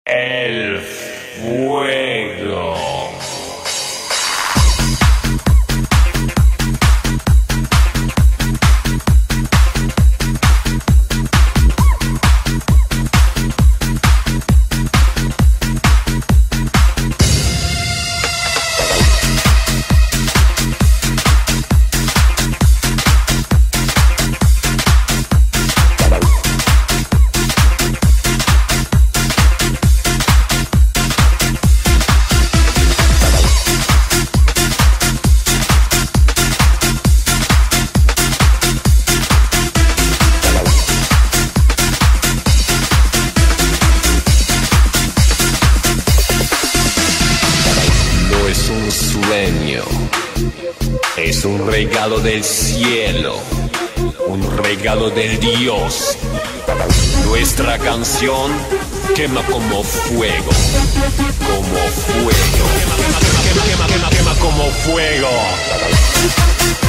El fuego. Sueño, es un regalo del cielo, un regalo del Dios. Nuestra canción quema como fuego, como fuego, quema como fuego.